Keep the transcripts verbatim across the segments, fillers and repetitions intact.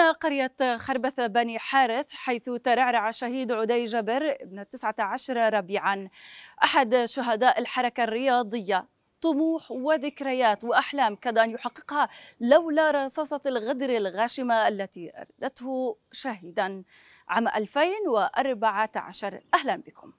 من قرية خربث بني حارث، حيث ترعرع شهيد عدي جبر ابن التاسع عشر ربيعا أحد شهداء الحركة الرياضية. طموح وذكريات وأحلام كاد أن يحققها لولا رصاصة الغدر الغاشمة التي أردته شهيدا عام ألفين وأربعة عشر. أهلا بكم.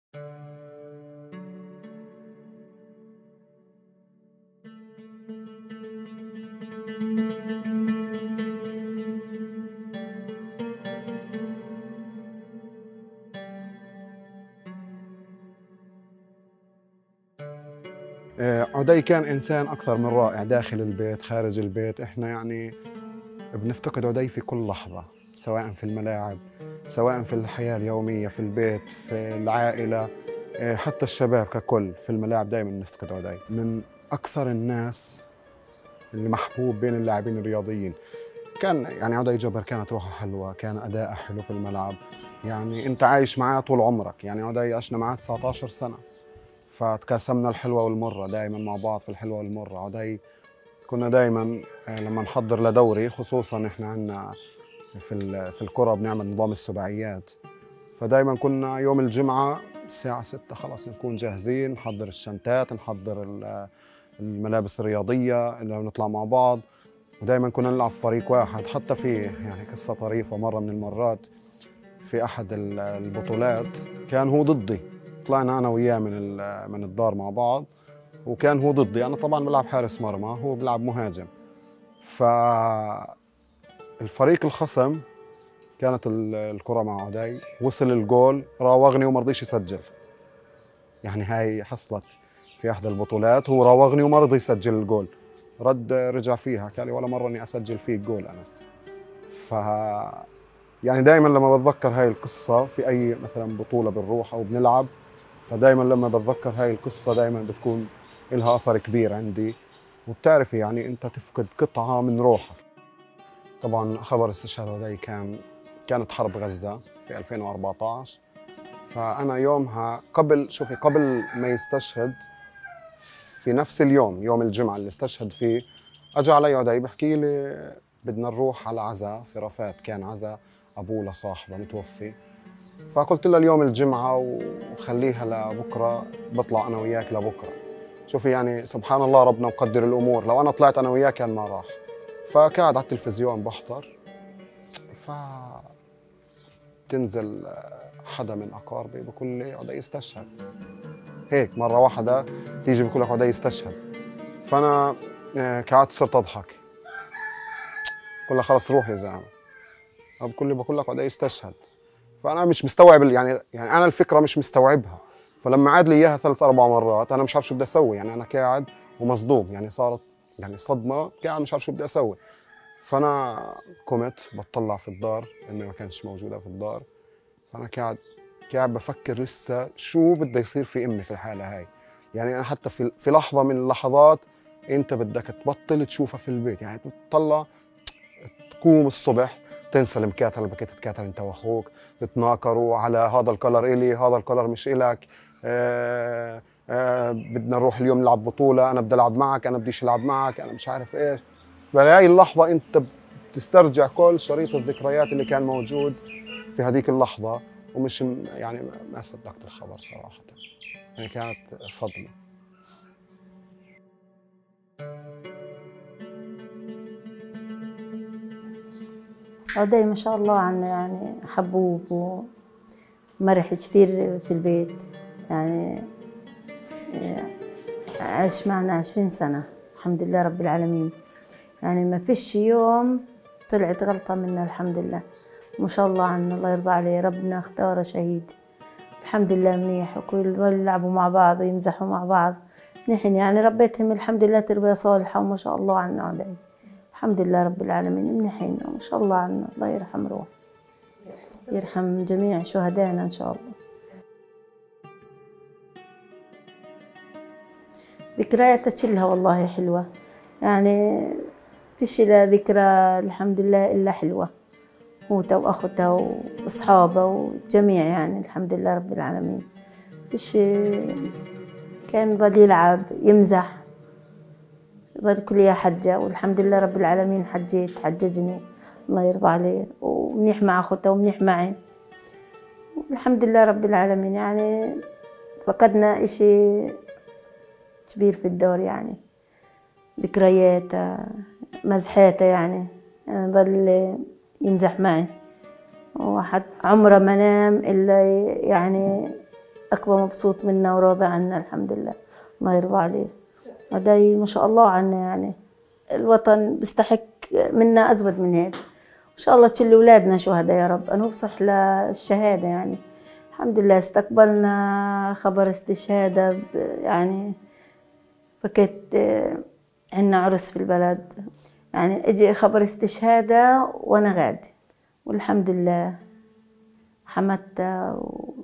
عدي كان إنسان أكثر من رائع داخل البيت خارج البيت. إحنا يعني بنفتقد عدي في كل لحظة، سواء في الملاعب، سواء في الحياة اليومية، في البيت، في العائلة، حتى الشباب ككل في الملاعب دائما بنفتقد عدي. من أكثر الناس اللي محبوب بين اللاعبين الرياضيين. كان يعني عدي جبر كانت روحه حلوة، كان أداءه حلو في الملعب، يعني أنت عايش معاه طول عمرك. يعني عدي عشنا معاه تسعة عشر سنة، فتكاسمنا الحلوة والمرة دائما مع بعض في الحلوة والمرة. عدي كنا دائما لما نحضر لدوري، خصوصا احنا عندنا في في الكرة بنعمل نظام السباعيات، فدائما كنا يوم الجمعة الساعة ستة خلاص نكون جاهزين، نحضر الشنطات، نحضر الملابس الرياضية اللي نطلع مع بعض. ودائما كنا نلعب فريق واحد. حتى في يعني قصة طريفة، مرة من المرات في أحد البطولات كان هو ضدي، طلعنا أنا وياه من من الدار مع بعض، وكان هو ضدي. أنا طبعاً بلعب حارس مرمى، هو بلعب مهاجم. فالفريق الخصم كانت الكرة مع عدي، وصل الجول راوغني وما رضيش يسجل. يعني هاي حصلت في أحد البطولات، هو راوغني وما رضي يسجل الجول، رد رجع فيها قال لي ولا مرة إني أسجل فيك جول أنا. ف يعني دائما لما بتذكر هاي القصة في أي مثلا بطولة بنروح أو بنلعب، فدائما لما بتذكر هاي القصة دائما بتكون لها أثر كبير عندي. وبتعرفي يعني أنت تفقد قطعة من روحك. طبعا خبر استشهاد عدي كان كانت حرب غزة في ألفين وأربعة عشر. فأنا يومها قبل شوفي قبل ما يستشهد في نفس اليوم، يوم الجمعة اللي استشهد فيه، أجى علي عدي بحكي لي بدنا نروح على عزاء في رفات، كان عزاء أبوه لصاحبه متوفي. فقلت له اليوم الجمعة وخليها لبكرة، بطلع أنا وياك لبكرة. شوفي يعني سبحان الله ربنا مقدر الأمور، لو أنا طلعت أنا وياك كان ما راح. فقاعد على التلفزيون بحضر، فتنزل حدا من أقاربي بقول لي عدي استشهد. هيك مرة واحدة تيجي بقول لك عدي استشهد. فأنا قعدت صرت أضحك، بقول له خلص روح يا زلمة. بقول لي بقول لك عدي استشهد. فانا مش مستوعب يعني يعني انا الفكره مش مستوعبها. فلما عاد لي اياها ثلاث اربع مرات انا مش عارف شو بدي اسوي. يعني انا قاعد ومصدوم، يعني صارت يعني صدمه، قاعد مش عارف شو بدي اسوي. فانا قمت بطلع في الدار، امي ما كانتش موجوده في الدار. فانا قاعد قاعد بفكر لسه شو بده يصير في امي في الحاله هاي. يعني انا حتى في في لحظه من اللحظات انت بدك تبطل تشوفها في البيت، يعني تطلع تقوم الصبح تنسى المكاتله اللي بدك تتكاتل انت واخوك، تتناكروا على هذا الكلر الي هذا الكلر مش الك. آه آه بدنا نروح اليوم نلعب بطوله، انا بدي العب معك، انا بديش العب معك، انا مش عارف ايش. فهي اللحظه انت بتسترجع كل شريط الذكريات اللي كان موجود في هذيك اللحظه. ومش يعني ما صدقت الخبر صراحه، يعني كانت صدمه. عدي ما شاء الله عنه يعني حبوب ومرح كثير في البيت. يعني عاش معنا عشرين سنة الحمد لله رب العالمين. يعني ما فيش يوم طلعت غلطة منه الحمد لله. ما شاء الله عنه الله يرضى عليه، ربنا اختاره شهيد الحمد لله منيح. وكل يلعبوا مع بعض ويمزحوا مع بعض منيحين. يعني ربيتهم الحمد لله تربية صالحة وما شاء الله عنه عدي الحمد لله رب العالمين منيحين وما شاء الله عنه. الله يرحم روح، يرحم جميع شهدائنا إن شاء الله. ذكرياتها كلها والله حلوة، يعني فيش لها ذكرى الحمد لله إلا حلوة. هو وأخوته وأصحابه وجميع يعني الحمد لله رب العالمين. فيش كان ظل يلعب يمزح، ظل كل يا حجة والحمد لله رب العالمين. حجيت حججني الله يرضى عليه، ومنيح مع أخوته ومنيح معي، الحمد لله رب العالمين. يعني فقدنا إشي كبير في الدور، يعني ذكرياته مزحاته، يعني ظل يمزح معي، وحد عمره ما نام إلا يعني أكبر مبسوط منا وراضي عنا، الحمد لله الله يرضى عليه. وداي ما شاء الله عنا، يعني الوطن بيستحق منا أزود من هيك. إن شاء الله كل أولادنا شهداء يا رب، أنا بصح للشهادة. يعني الحمد لله استقبلنا خبر استشهاده، يعني فكت عنا عرس في البلد، يعني اجي خبر استشهاده وانا غادي، والحمد لله حمدت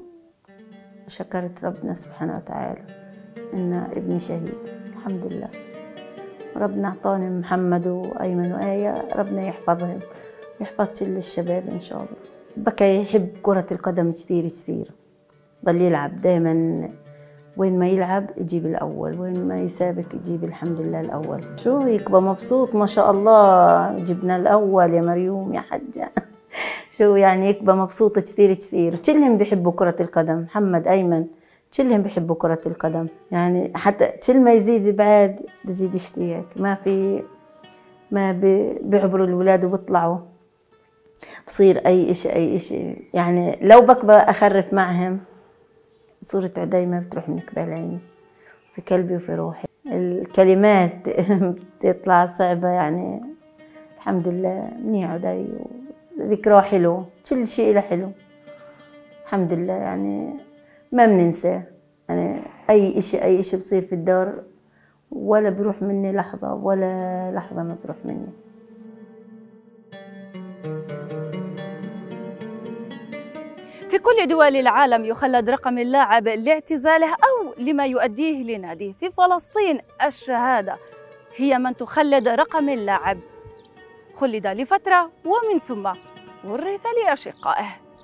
وشكرت ربنا سبحانه وتعالى ان ابني شهيد، الحمد لله. ربنا اعطاني محمد وايمن وايه، ربنا يحفظهم يحفظ كل الشباب ان شاء الله. بكى يحب كرة القدم كثير كثير، ضل يلعب دائما، وين ما يلعب يجيب الأول، وين ما يسابق يجيب الحمد لله الأول. شو يكبر مبسوط ما شاء الله، جبنا الأول يا مريوم يا حجة. شو يعني يكبر مبسوط كثير كثير. كلهم بيحبوا كرة القدم، محمد أيمن كلهم بيحبوا كرة القدم، يعني حتى كل ما يزيد بعد بزيد اشتياق، ما في ما بيعبروا الأولاد وبيطلعوا بصير أي إشي أي إشي. يعني لو بكبر أخرف معهم صورة عدي ما بتروح من قبال عيني، في قلبي وفي روحي. الكلمات بتطلع صعبة، يعني الحمد لله منيح عدي، وذكراه حلو، كل شيء له حلو الحمد لله. يعني ما بننساه، يعني أي إشي أي إشي بصير في الدار ولا بروح مني لحظة، ولا لحظة ما بروح مني. في كل دول العالم يخلد رقم اللاعب لاعتزاله أو لما يؤديه لناديه. في فلسطين الشهادة هي من تخلد رقم اللاعب، خلد لفترة ومن ثم ورث لأشقائه.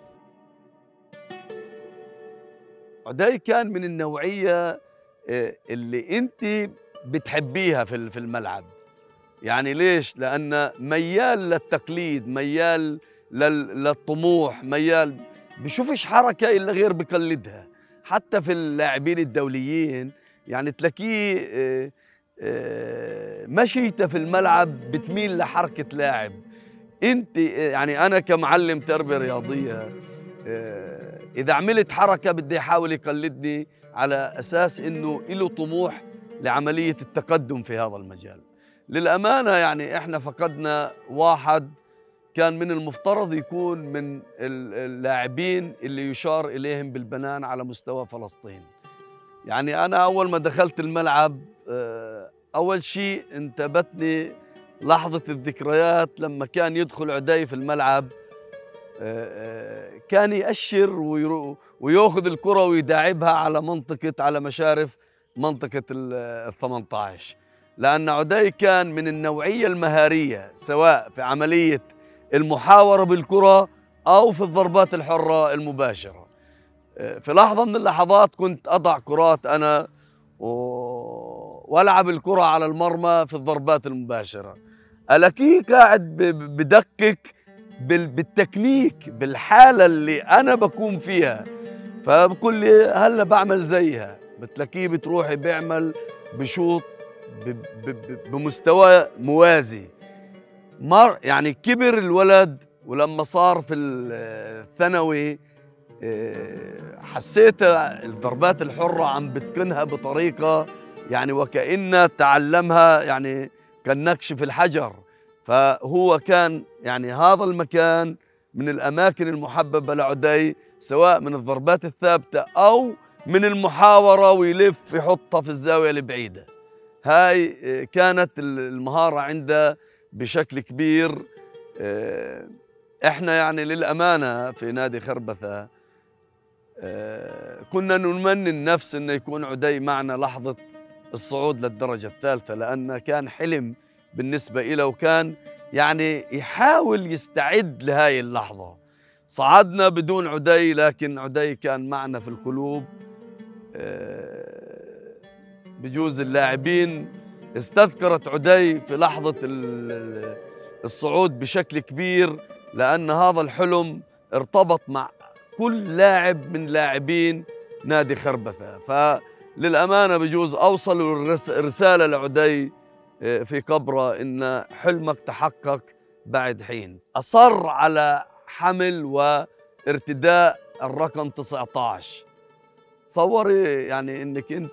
عدي كان من النوعية اللي أنت بتحبيها في الملعب. يعني ليش؟ لأنه ميال للتقليد، ميال للطموح، ميال بشوفش حركة إلا غير بقلدها. حتى في اللاعبين الدوليين يعني تلاقيه مشيته في الملعب بتميل لحركة لاعب. انت يعني أنا كمعلم تربية رياضية إذا عملت حركة بدي يحاول يقلدني على أساس إنه له طموح لعملية التقدم في هذا المجال. للأمانة يعني إحنا فقدنا واحد كان من المفترض يكون من اللاعبين اللي يشار إليهم بالبنان على مستوى فلسطين. يعني أنا أول ما دخلت الملعب أول شيء انتابتني لحظة الذكريات لما كان يدخل عدي في الملعب، كان يأشر ويأخذ الكرة ويداعبها على منطقة على مشارف منطقة ال ثمانية عشر، لأن عدي كان من النوعية المهارية سواء في عملية المحاورة بالكرة أو في الضربات الحرة المباشرة. في لحظة من اللحظات كنت أضع كرات أنا وألعب الكرة على المرمى في الضربات المباشرة، ألاقيه قاعد بدقق بالتكنيك بالحالة اللي أنا بكون فيها، فبقول لي هلا بعمل زيها. بتلاقيه بتروحي بيعمل بشوط بمستوى موازي. مر يعني كبر الولد، ولما صار في الثانوي حسيت الضربات الحرة عم بتقنها بطريقة يعني وكأنه تعلمها يعني كالنقش في الحجر. فهو كان يعني هذا المكان من الأماكن المحببة لعدي، سواء من الضربات الثابتة أو من المحاورة ويلف يحطها في الزاوية البعيدة. هاي كانت المهارة عنده بشكل كبير. احنا يعني للأمانة في نادي خربثة كنا نمني النفس انه يكون عدي معنا لحظة الصعود للدرجة الثالثة، لأنه كان حلم بالنسبة له، وكان يعني يحاول يستعد لهاي اللحظة. صعدنا بدون عدي، لكن عدي كان معنا في القلوب. بجوز اللاعبين استذكرت عدي في لحظة الصعود بشكل كبير، لأن هذا الحلم ارتبط مع كل لاعب من لاعبين نادي خربثة. فللأمانة بجوز أوصلوا الرسالة لعدي في كبرى إن حلمك تحقق بعد حين. أصر على حمل وارتداء الرقم تسعة عشر. تصوري يعني إنك أنت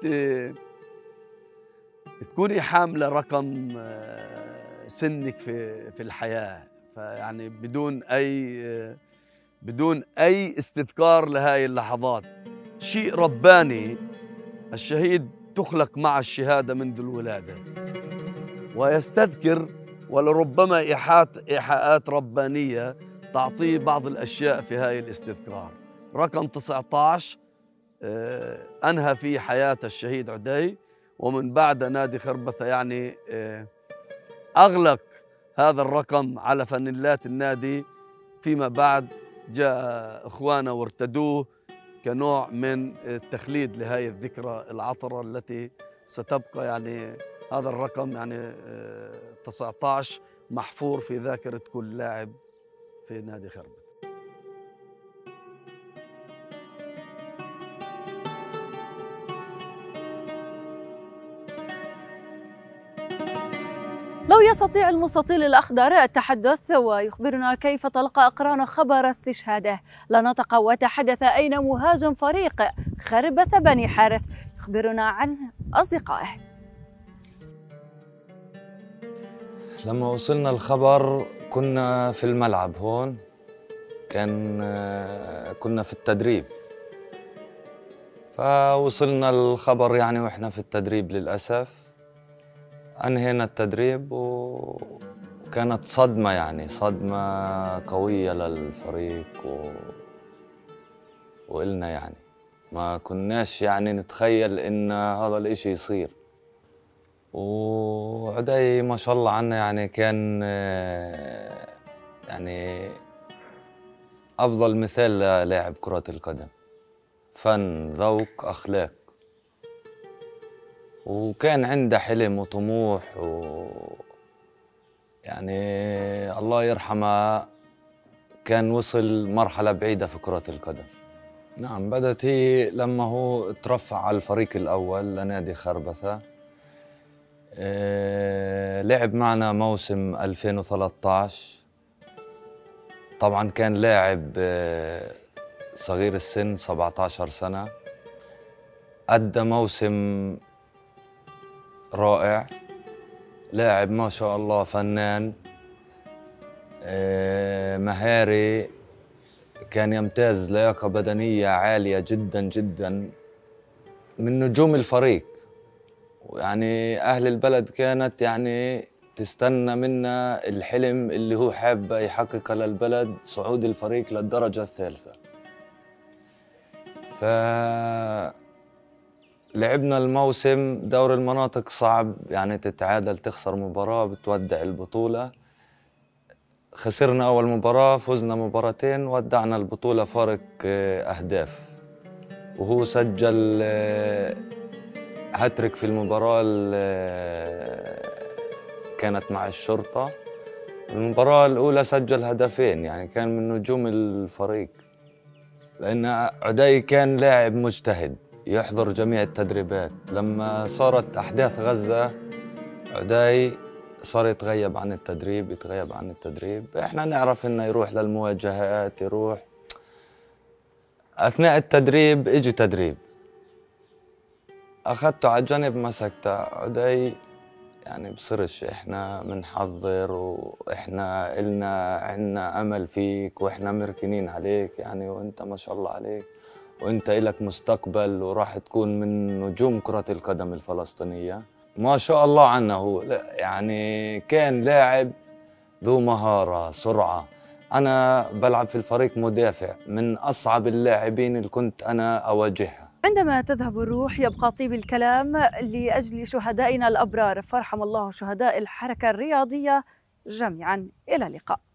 تكوني حاملة رقم سنك في في الحياة، فيعني بدون أي بدون أي استذكار لهذه اللحظات. شيء رباني. الشهيد تخلق مع الشهادة منذ الولادة، ويستذكر ولربما إيحاءات ربانية تعطيه بعض الأشياء في هذه الاستذكار. رقم تسعة عشر أنهى فيه حياة الشهيد عدي، ومن بعد نادي خربثة يعني أغلق هذا الرقم على فانيلات النادي. فيما بعد جاء إخوانا وارتدوه كنوع من التخليد لهذه الذكرى العطرة التي ستبقى. يعني هذا الرقم يعني تسعة عشر محفور في ذاكرة كل لاعب في نادي خربثة. لو يستطيع المستطيل الأخضر التحدث ويخبرنا كيف تلقى أقران خبر استشهاده لنطق وتحدث أين مهاجم فريق خربثة بني حارث، يخبرنا عن أصدقائه. لما وصلنا الخبر كنا في الملعب هون، كان كنا في التدريب، فوصلنا الخبر يعني وإحنا في التدريب. للأسف أنهينا التدريب وكانت صدمة، يعني صدمة قوية للفريق و... وإلنا يعني ما كناش يعني نتخيل إن هذا الإشي يصير. وعدي ما شاء الله عنه يعني كان يعني أفضل مثال للاعب كرة القدم، فن، ذوق، أخلاق، وكان عنده حلم وطموح و يعني الله يرحمه كان وصل مرحلة بعيدة في كرة القدم. نعم، بدأت هي لما هو ترفع على الفريق الأول لنادي خربثة. أه لعب معنا موسم ألفين وثلاثة عشر. طبعا كان لاعب أه صغير السن، سبعة عشر سنة. أدى موسم رائع، لاعب ما شاء الله فنان، أه مهاري، كان يمتاز لياقة بدنية عالية جدا جدا، من نجوم الفريق. ويعني أهل البلد كانت يعني تستنى منا الحلم اللي هو حاب يحققه للبلد، صعود الفريق للدرجة الثالثة. ف لعبنا الموسم دور المناطق صعب، يعني تتعادل تخسر مباراة بتودع البطولة. خسرنا أول مباراة، فزنا مباراتين، ودعنا البطولة فارق أهداف. وهو سجل هاتريك في المباراة اللي كانت مع الشرطة. المباراة الأولى سجل هدفين، يعني كان من نجوم الفريق، لأن عدي كان لاعب مجتهد يحضر جميع التدريبات. لما صارت أحداث غزة عدي صار يتغيب عن التدريب يتغيب عن التدريب. احنا نعرف انه يروح للمواجهات، يروح اثناء التدريب. اجي تدريب اخذته على جنب، مسكته. عدي يعني بصرش احنا بنحضر، واحنا إلنا عنا امل فيك، واحنا مركنين عليك يعني، وانت ما شاء الله عليك، وانت إلك مستقبل، وراح تكون من نجوم كرة القدم الفلسطينية. ما شاء الله عنه. هو يعني كان لاعب ذو مهارة، سرعة. أنا بلعب في الفريق مدافع، من أصعب اللاعبين اللي كنت أنا أواجهها. عندما تذهب الروح يبقى طيب الكلام لأجل شهدائنا الأبرار، فارحم الله شهداء الحركة الرياضية جميعا. إلى اللقاء.